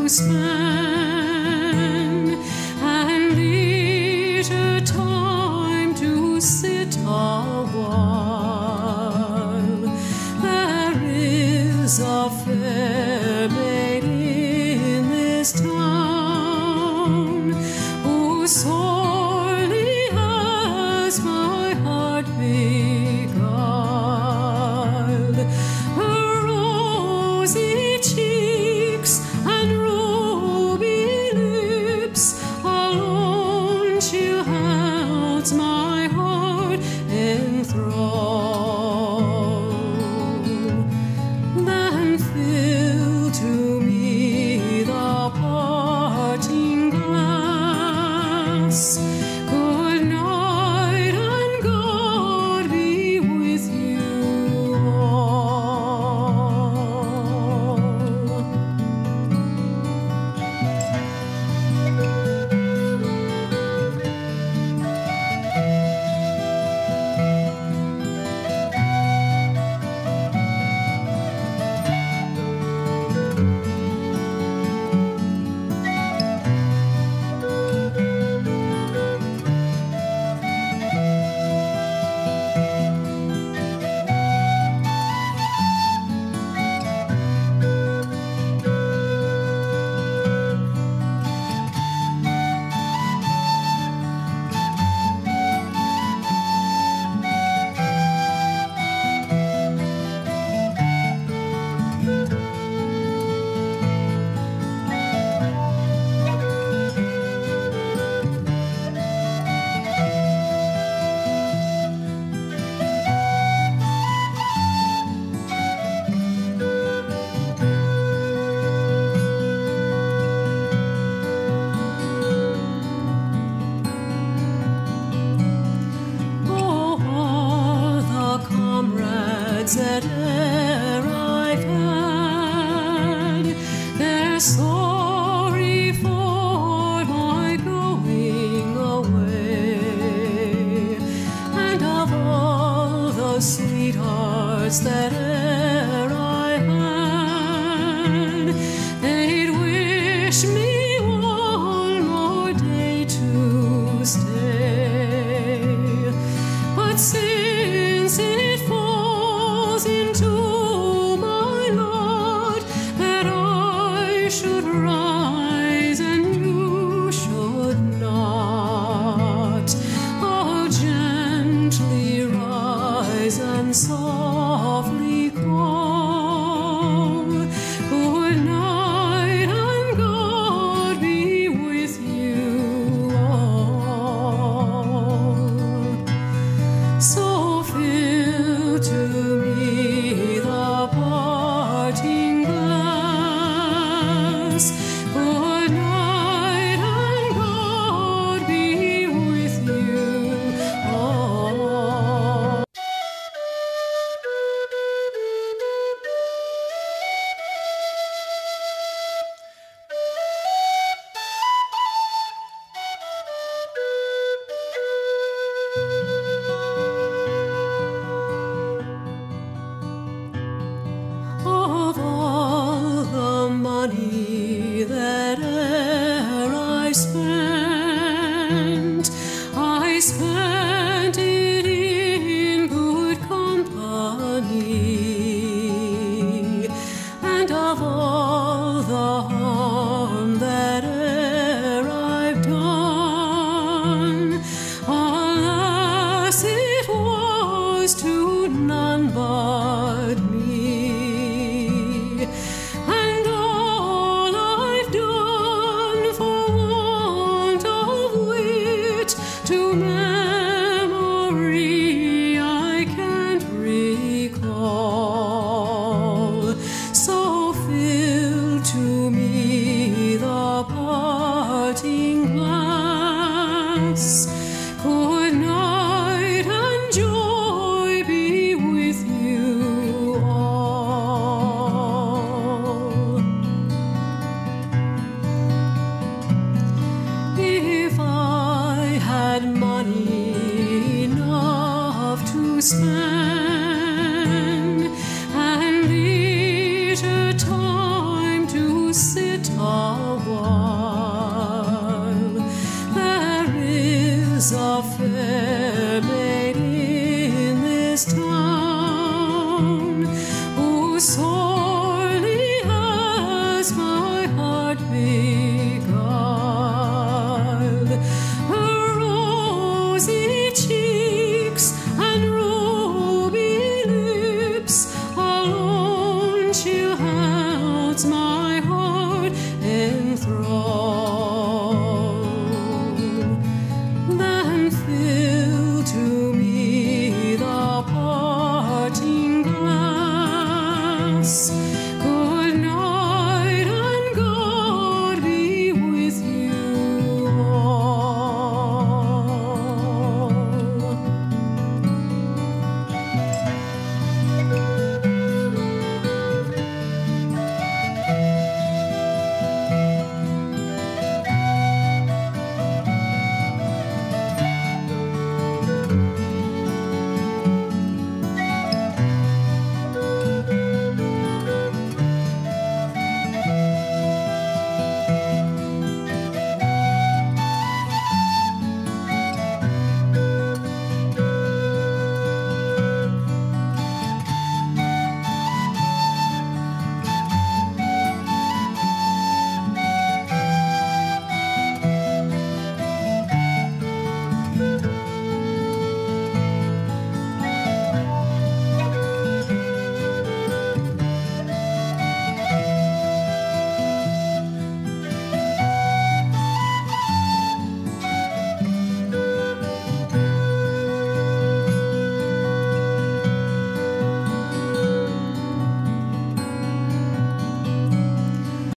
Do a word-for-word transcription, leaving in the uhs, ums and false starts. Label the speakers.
Speaker 1: spend, and leisure time to sit a while. There is a fair maid in this town who sorely has my heart beguiled. Her rosy cheeks and ruby lips alone she holds my heart in thrall. Then fill to me the parting glass. Good night, and God be with you all. That e'er I've had, they're sorry for my going away, and of all the sweethearts that e'er I had, they'd wish me one more day to stay. But since it falls into my lot that I should rise and you should not, oh, gently rise and softly call. Good night, and God be with you all. So fill to me the parting glass. tall wall.